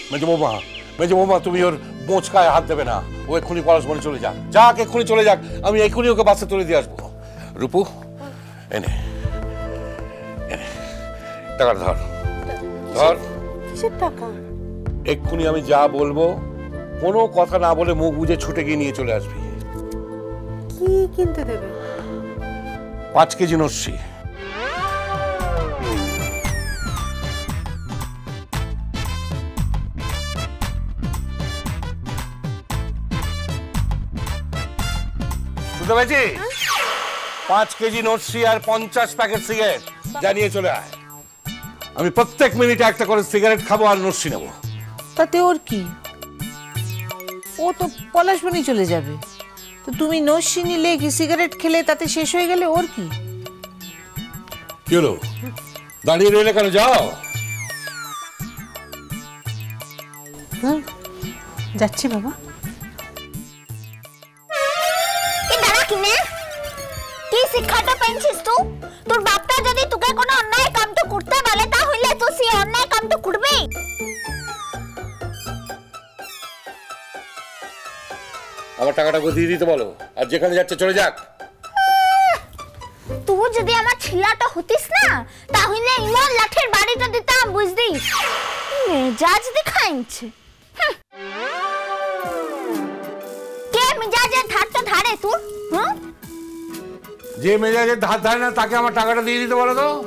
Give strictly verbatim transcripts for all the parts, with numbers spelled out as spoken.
মেজো বৌমা, মেজো বৌমা, তুমি ওর মোচকায় হাত দেবে না। ও এক্ষুনি পলাশবনে চলে যাক, যাক এক্ষুনি চলে যাক। আমি এক্ষুনি ওকে বাসে তুলে দিয়ে আসবো। রূপু, এনে এনে টাকাটা ধর, ধর। কিসের টাকা? এক্ষুনি আমি যা বলবো কোনো কথা না বলে মুখ বুঝে ছুটে গিয়ে নিয়ে চলে আসবি। কি কিনতে দেবে? পাঁচ কেজি নস্যি। শুনতে পেয়েছি? পাঁচ কেজি নস্যি আর পঞ্চাশ প্যাকেট সিগারেট জানিয়ে চলে আয়। আমি প্রত্যেক মিনিটে একটা করে সিগারেট খাবো আর নস্যি নেবো। তাতে ওর কি? ও তো পলাশবনি চলে যাবে। তো তুমি নস্যি নিলে কি সিগারেট খেলে তাতে শেষ হয়ে গেলে ওর কি? কি হলো, দাঁড়িয়ে রইলে কেন? যাও। হুম, যাচ্ছি বাবা। কি শিক্ষাটা পেয়েছিস তুই? তোর বাপটা যদি তোকে কোনো অন্যায় কামটা করতে বলে তাহলে তুই সেই অন্যায় কামটা করবি? আমার টাকাটা দিয়ে দিতে বলো, আর যেখানে যাচ্ছে চলে যাক। তুই যদি আমার ছিলাটা হতিস না তাহলে ইমন লাঠের বাড়িটা দিতাম, বুঝদিস? মেজাজ দেখাইছে। কে মেজাজের ধারটা ধারে তুই? হুম, যে মেজাজের ধার ধারে না তাকে আমার টাকাটা দিয়ে দিতে বলো তো।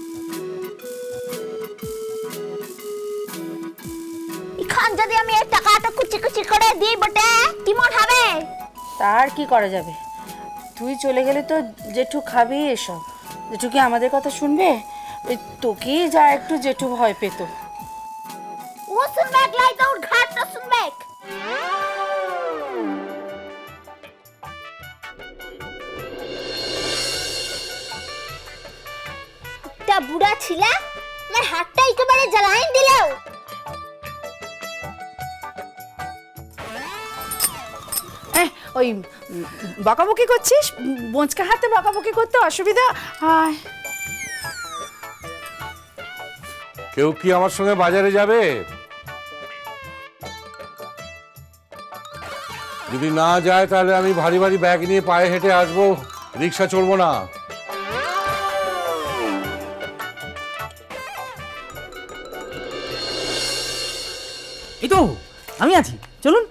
এখন যদি আমি এই টাকাটা কুচি কুচি করে দিই বটে কেমন হবে? তার কি করা যাবে? তুই চলে গেলে তো জেঠু খাবি এসব। জেঠু কি আমাদের কথা শুনবে? ওই তোকেই যা একটু জেঠু ভয় পেত। ও শুনবে লাই তো ওর ঘাটটা শুনবে। তা বুড়া ছিলা আমার হাতটা একেবারে জ্বালাই দিলাও। ওই বকাবকি করছিস? বোঁচকা হাতে বকাবকি করতে অসুবিধা হয়? কেউ কি আমার সঙ্গে বাজারে যাবে? যদি না যায় তাহলে আমি ভারী ভারী ব্যাগ নিয়ে পায়ে হেঁটে আসবো, রিক্সা চড়বো না। এই তো আমি আছি, চলুন।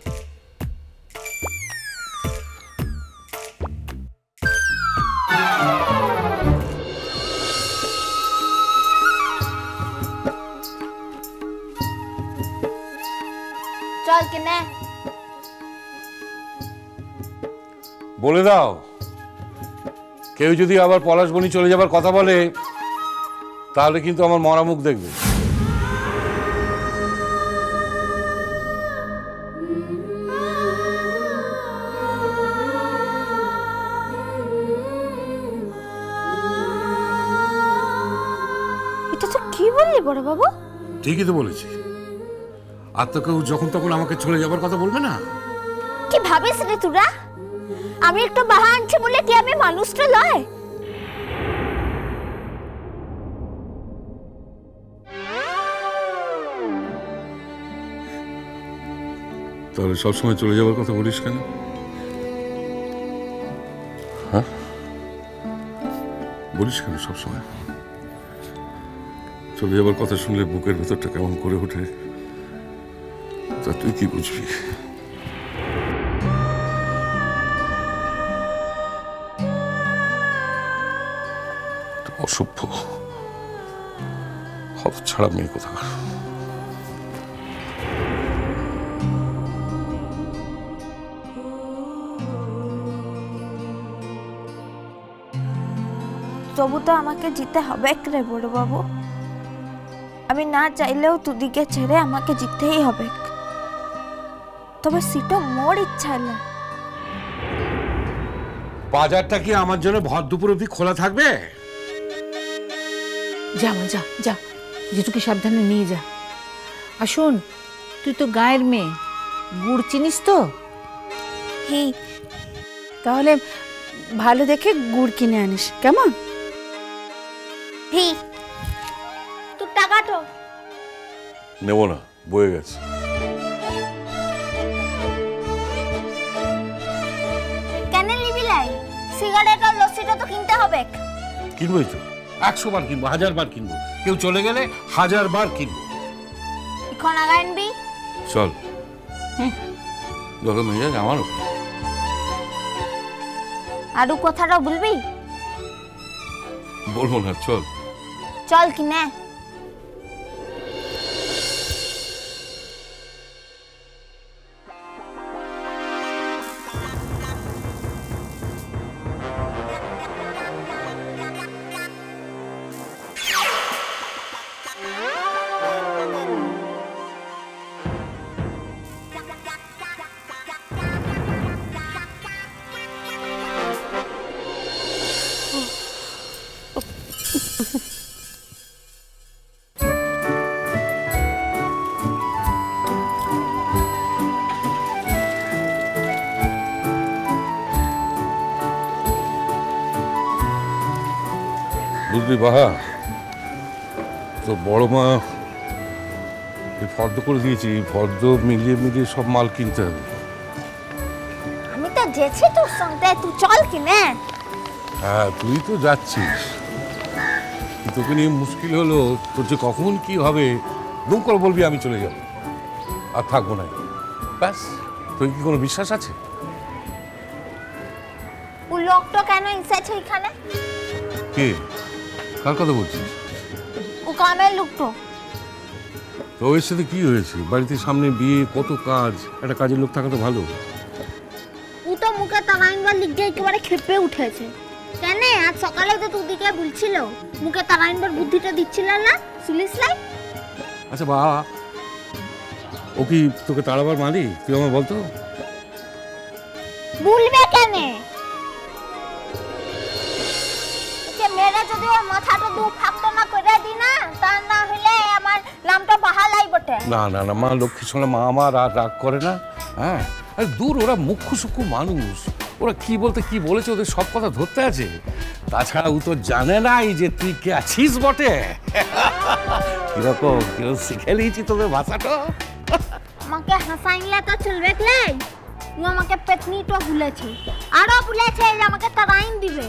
চল কিনে বলে দাও, কেউ যদি আবার পলাশবনি চলে যাবার কথা বলে তাহলে কিন্তু আমার মরা মুখ দেখবে। এটা তো কি বললি বড় বাবু? ঠিকই তো বলেছি। আর তো কেউ যখন তখন আমাকে চলে যাবার কথা বলবে না। কি ভাবিস রে তোরা? আমি একটু বাহা আনছি বলে কি আমি মানুষটা লয়? তাহলে সবসময় চলে যাবার কথা বলিস কেন? হ্যাঁ, বলিস কেন সবসময়? চলে যাবার কথা শুনলে বুকের ভেতরটা কেমন করে ওঠে, তা তুই কি বুঝবি? অসভ্য হত ছাড়া মেয়ে কোথাকার। তবু তো আমাকে যেতে হবে রে বড় বাবু। আমি না চাইলেও তুদিকে ছেড়ে আমাকে যেতেই হবে। তবে সেটা মোর ইচ্ছা না। বাজারটা কি আমার জন্য ভর দুপুর অব্দি খোলা থাকবে? যা মা, যা যা, যেটুকু সাবধানে নিয়ে যা। আর শোন, তুই তো গায়ের মেয়ে, গুড় চিনিস তো? হি, তাহলে ভালো দেখে গুড় কিনে আনিস, কেমন? হি, তোর টাকাটা নেব না, বয়ে গেছে। সিগারেট আর লস্যিটা তো কিনতে হবে। কিনবোই তো, একশো বার কিনবো, হাজার বার কিনবো, কেউ চলে গেলে হাজার বার কিনবো। এখন আগা আনবি? চল। যত মেজাজ আমারও। আরো কথাটা বলবি? বলবো না, চল। চল কিনে। বুঝলি বাহা, তো বড় মা এই ফর্দ করে দিয়েছি, ফর্দ মিলিয়ে মিলিয়ে সব মাল কিনতে হবে। আমি তো যেছি তোর সঙ্গে, তুই চল কিনে। হ্যাঁ তুই তো যাচ্ছিস, তোকে নিয়ে মুশকিল হলো, তোর যে কখন কি হবে দুম করে বলবি আমি চলে যাব আর থাকবো না, ব্যাস। তোর কি কোনো বিশ্বাস আছে? ও লোকটা কেন এসেছে এখানে? কে, কার কথা বলছিস? ও কামের লোকটা। তো ওর সাথে কি হয়েছে? বাড়িতে সামনে বিয়ে, কত কাজ, একটা কাজের লোক থাকা তো ভালো। ও তো মুখে তারাইনবার লিখে একেবারে খেপে উঠেছে। কেন আজ সকালে তো তুদিকে বলছিল মুখে তারাইনবার বুদ্ধিটা দিচ্ছিল না, শুনিস লাই? আচ্ছা বা, ও কি তোকে তাড়াবার মালি? তুই আমার বলতো। বলবে কেন? যে মেয়েরা যদি ওর মাথাটা দু ফাঁকটা না করে দি না, তা না হলে আমার নামটা বাহালাই বটে। না না না, মা লক্ষ্মী শোনা, মা আমার আর রাগ করে না। হ্যাঁ আরে দূর, ওরা মুখ্য সূক্ষ্ম মানুষ, ওরা কি বলতে কি বলেছে ওদের সব কথা ধরতে আছে। তাছাড়া ও তো জানে নাই যে তুই কে আছিস বটে। কিরকম কিরকম শিখে নিয়েছি তোদের ভাষাটা। আমাকে হাসাইলে তো চলবে লাই। ও আমাকে পেতনিটা ভুলেছে, আরো ভুলেছে যে আমাকে তারাইন দিবে।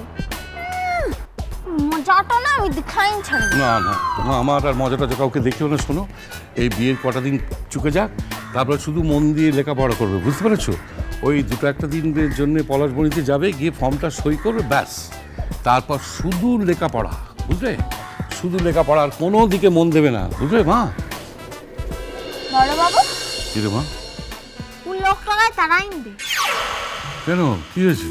মজাটা না আমি দেখাই ছাড়ব না না, তোমার আমার আর মজাটা যে কাউকে দেখিও না। শোনো, এই বিয়ের কটা দিন চুকে যাক, তারপরে শুধু মন দিয়ে লেখাপড়া করবে, বুঝতে পেরেছো? ওই দুটো একটা দিনের জন্য পলাশবনিতে যাবে, গিয়ে ফর্মটা সই করবে, ব্যাস। তারপর শুধু লেখাপড়া, বুঝলে? শুধু লেখাপড়া, আর কোনো দিকে মন দেবে না, বুঝলে মা? বড় বাবু, কি রে মা? ও লোকটাকে তারাইন দে। কেন, কি হয়েছে?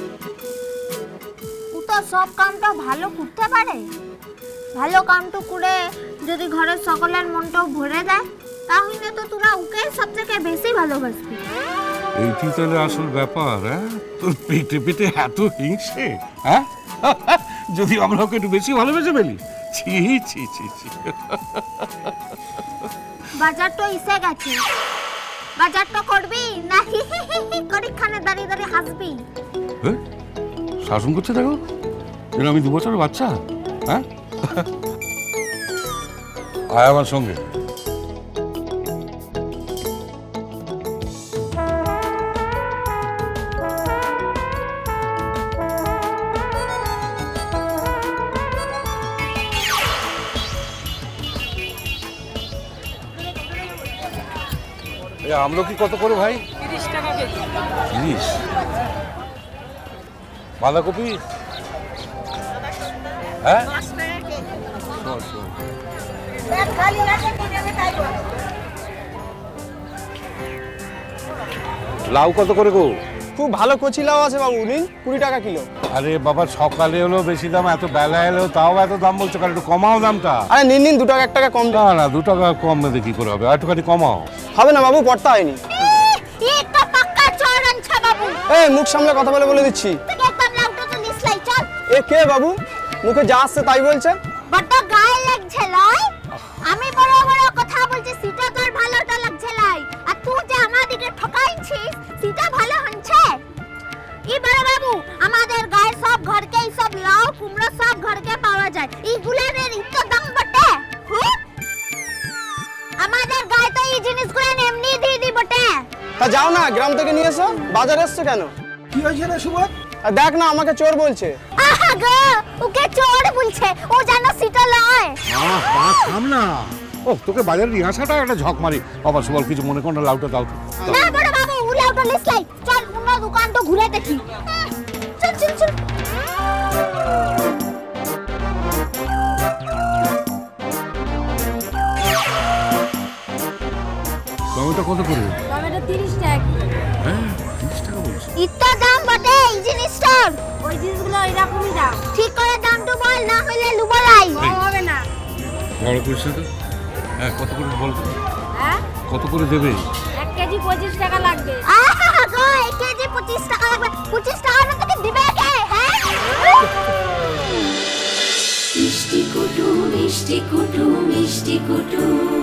ও তো সব কামটা ভালো করতে পারে। ভালো কামটা করে যদি ঘরের সকলের মনটাও ভরে দেয়, তাহলে তো তোরা ওকে সব থেকে বেশি ভালোবাসবি। এইটি তাহলে আসল ব্যাপার? হ্যাঁ, তোর পেটে পেটে এত হিংসে? হ্যাঁ, যদি আমরা ওকে একটু বেশি ভালোবেসে ফেলি? ছি ছি ছি ছি। বাজারটা এসে গেছে, বাজারটা করবি না করিখানে দাঁড়িয়ে দাঁড়িয়ে হাসবি? হ্যাঁ, শাসন করছে দেখো, যেন আমি দু বছরের বাচ্চা। হ্যাঁ, আয় আমার সঙ্গে। আমলকি কত করে ভাই? তিরিশ টাকা কেজি। তিরিশ? বাঁধাকপি? হ্যাঁ, লাউ কত করে গো? খুব ভালো কচি লাউ আছে বাবু, নিন, কুড়ি টাকা কিলো। আরে বাবা, সকালে হলো বেশি দাম, এত বেলা এলো তাও এত দাম বলছো, কারণ একটু কমাও দামটা। আরে নিন নিন, দু টাকা এক টাকা কম। না না, দু টাকা কম না দেখি করে হবে, আর একটুখানি কমাও। হবে না বাবু, পড়তা হয়নি। একটা পাক্কা চোর আনছে বাবু। এই মুখ সামলে কথা বলে বলে দিচ্ছি। তুই একদম লাউটা তো নিসলাই, চল। এ কে বাবু, মুখে যা আসছে তাই বলছে? বড় গায়ে লাগছে লয়। আমি বড় বড় কথা বলছি, সেটা তোর ভালোটা লাগছে লাই। আর তুই যে আমাদেরকে ঠকাইছিস, সেটা ভালো হচ্ছে। ই বড় বাবু, আমাদের গায়ে সব ঘরকে সব লাউ কুমড়ো সব ঘরকে পাওয়া যায়। এইগুলার এত দাম বটে? হুঁ? আমাদের গায়ে তো এই জিনিসগুলো এমনি দিয়ে দি বটে। তা যাও না, গ্রাম থেকে নিয়ে এসো। বাজারে এসছো কেন? কি হয়েছে রে সুবোধ? আর দেখ না আমাকে চোর বলছে। আহা গো, ওকে চোর বলছে, ও জানো সিটা লয়। আহ মা থাম না। ও তোকে বাজারে নিয়ে আসাটা একটা ঝক মারি। বাবা সুবল কিছু মনে করো না, লাউটা দাও তো। না বড় বাবু, ও লাউটা লিস্ট লাই। চল অন্য দোকান তো ঘুরে দেখি। চল চল চল। টমেটো কত করে? টমেটো তিরিশ টাকা। হ্যাঁ তিরিশ টাকা বলছি। ইত্তা দাম বটে এই জিনিসটার। ওই জিনিসগুলো এরকমই দাম। ঠিক করে দামটা বল, না হলে লুবলাই। হবে না। বড় করিস তো। হ্যাঁ কত করে বল তো? হ্যাঁ কত করে দেবে? এক কেজি পঁচিশ টাকা লাগবে। আহা গো, এক কেজি পঁচিশ টাকা লাগবে। পঁচিশ টাকা না তোকে দিবে কে? হ্যাঁ মিষ্টি কুটু মিষ্টি কুটু মিষ্টি কুটু